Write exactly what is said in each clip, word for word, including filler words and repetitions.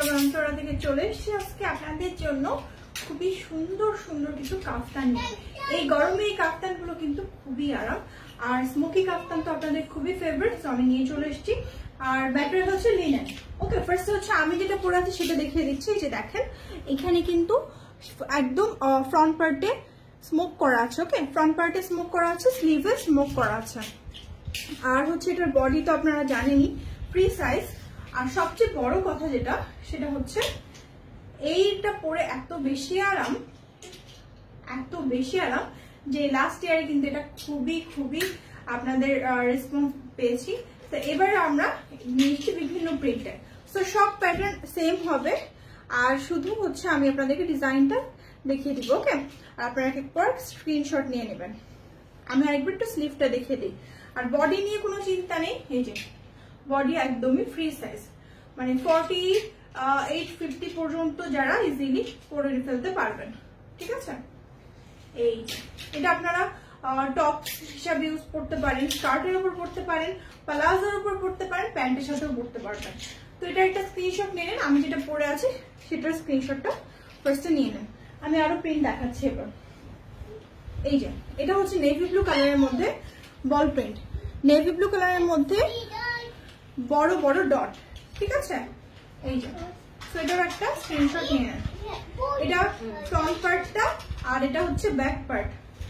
অন্তরা থেকে চলে এসেছি আজকে আপনাদের জন্য খুবই সুন্দর সুন্দর কিছু কাফতান নিয়ে। এই গরমে এই কাফতানগুলো কিন্তু খুবই আরাম, আর স্মোকি কাফতান তো আপনাদের খুবই ফেভারিট, তো আমি নিয়ে চলে এসেছি। আর ম্যাটেরিয়াল হচ্ছে লিনেন। ওকে, ফার্স্ট হচ্ছে আমি যেটা পরে আছি সেটা দেখিয়ে দিচ্ছি। এই যে দেখেন, এখানে কিন্তু একদম ফ্রন্ট পার্টে স্মোক করা আছে। ওকে, ফ্রন্ট পার্টে স্মোক করা আছে, স্লিভে স্মোক করা আছে। আর হচ্ছে এটার বডি তো আপনারা জানেনই, ফ্রি সাইজ। আর সবচেয়ে বড় কথা যেটা, সেটা হচ্ছে এইটা পরে এত বেশি আরাম, এত বেশি আরাম যে লাস্ট ইয়ারে কিন্তু এটা খুবই খুবই আপনাদের রেসপন্স পেয়েছি। তো এবারে আমরা নিচ্ছি বিভিন্ন প্রিন্টে, তো সব প্যাটার্ন সেম হবে। আর শুধু হচ্ছে আমি আপনাদেরকে ডিজাইনটা দেখিয়ে দিব। ওকে, আর আপনারা একবার স্ক্রিনশট নিয়ে নেবেন। আমি আরেকবার একটু স্লিভটা দেখিয়ে দিই। আর বডি নিয়ে কোনো চিন্তা নেই, এই যে বডি একদমই ফ্রি সাইজ, মানে ফর্টি এইট ফিফটি পর্যন্ত যারা ইজিলি পরে ফেলতে পারবেন। ঠিক আছে, এই এটা আপনারা টপ হিসাবে ইউজ করতে পারেন, স্কার্টের উপর পড়তে পারেন, প্লাজোর উপর পড়তে পারেন, প্যান্টের সাথেও পড়তে পারবেন। তো এটা একটা স্ক্রিনশট নিয়ে নেন। আমি যেটা পরে আছি সেটার স্ক্রিনশটটা ফার্স্টে নিয়ে নেন। আমি আরো প্রিন্ট দেখাচ্ছি এবার। এই যে এটা হচ্ছে নেভি ব্লু কালারের মধ্যে বল প্রিন্ট, নেভি ব্লু কালারের মধ্যে বড় বড় ডট। ঠিক আছে, এই যে তো এটার একটা স্ক্রিনশট নিয়ে নেন। এটা ফ্রন্ট পার্টটা, আর এটা হচ্ছে ব্যাক পার্ট।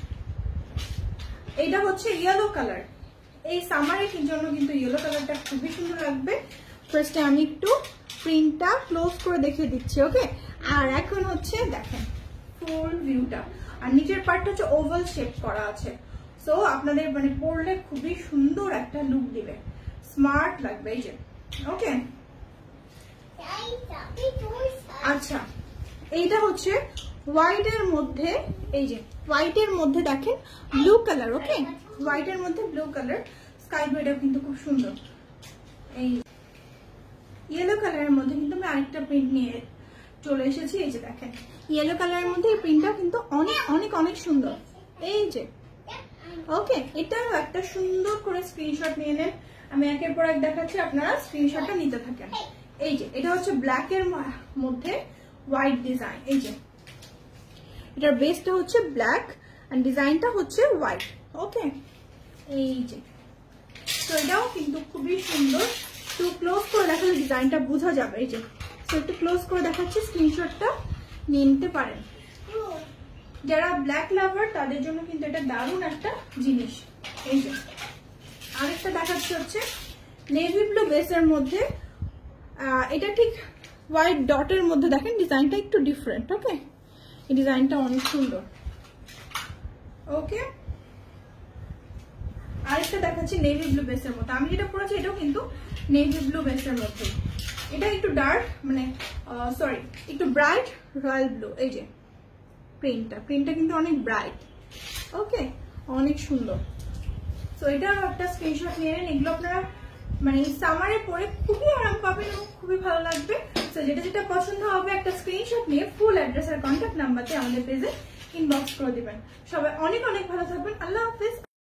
এটা হচ্ছে ইয়েলো কালার। এই সামারের জন্য কিন্তু ইয়েলো কালারটা খুবই সুন্দর লাগবে। ফার্স্টে আমি একটু প্রিন্টটা ক্লোজ করে দেখিয়ে দিচ্ছি। ওকে, আর এখন হচ্ছে দেখেন ফুল ভিউটা, আর নিচের পার্টটা হচ্ছে ওভাল শেপ করা আছে। সো আপনাদের মানে পরলে খুবই সুন্দর একটা লুক দিবে, স্মার্ট লাগবে। এই যে ওকে, আচ্ছা এইটা হচ্ছে হোয়াইট এর মধ্যে, এই যে হোয়াইট এর মধ্যে দেখেন ব্লু কালার। ওকে, হোয়াইট এর মধ্যে ব্লু কালার, স্কাই ব্লু, এটা কিন্তু খুব সুন্দর। এই ইয়েলো কালারের মধ্যে কিন্তু আমি আরেকটা প্রিন্ট নিয়ে চলে এসেছি। এই যে দেখেন ইয়েলো কালারের মধ্যে এই প্রিন্টটা কিন্তু অনেক অনেক অনেক সুন্দর। এই যে ওকে, এটাও একটা সুন্দর করে স্ক্রিনশট নিয়ে নেন। আমি একের পর এক দেখাচ্ছি, আপনারা স্ক্রিনশটটা নিতে থাকেন। এই যে এটা হচ্ছে ব্ল্যাক এর মধ্যে হোয়াইট ডিজাইন। এই যে এটার বেসটা হচ্ছে ব্ল্যাক এন্ড ডিজাইনটা হচ্ছে হোয়াইট। ওকে, এই যে তো এটাও কিন্তু খুবই সুন্দর। তো ক্লোজ করে দেখালে ডিজাইনটা বোঝা যাবে। এই যে তো একটু ক্লোজ করে দেখাচ্ছি, স্ক্রিনশটটা নিয়ে নিতে পারেন। যারা ব্ল্যাক লাভার তাদের জন্য কিন্তু এটা দারুণ একটা জিনিস। এই যে আরেকটা দেখাচ্ছি হচ্ছে নেভি ব্লু বেসের মধ্যে, এটা ঠিক হোয়াইট ডটের মধ্যে দেখেন ডিজাইনটা একটু ডিফারেন্ট। ওকে, এই ডিজাইনটা অনেক সুন্দর। ওকে, আরেকটা দেখাচ্ছি নেভি ব্লু বেসের মধ্যে। আমি যেটা পরেছি এটাও কিন্তু নেভি ব্লু বেসের মধ্যে। এটা একটু ডার্ক, মানে সরি একটু ব্রাইট রয়্যাল ব্লু। এই যে প্রিন্টটা প্রিন্টটা কিন্তু অনেক ব্রাইট। ওকে, অনেক সুন্দর। তো এটার একটা স্ক্রিনশট নিয়ে নেন। এগুলো আপনারা মানে সামারে পরে খুবই আরাম পাবেন এবং খুবই ভালো লাগবে। তো যেটা যেটা পছন্দ হবে একটা স্ক্রিনশট নিয়ে ফুল অ্যাড্রেস আর কন্ট্যাক্ট নাম্বারতে আমাদের পেজে ইনবক্স করে দিবেন। সবাই অনেক অনেক ভালো থাকবেন। আল্লাহ হাফেজ।